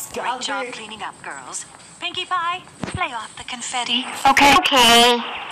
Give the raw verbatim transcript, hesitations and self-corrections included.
Great job cleaning up, girls. Pinkie Pie, play off the confetti. Okay. Okay.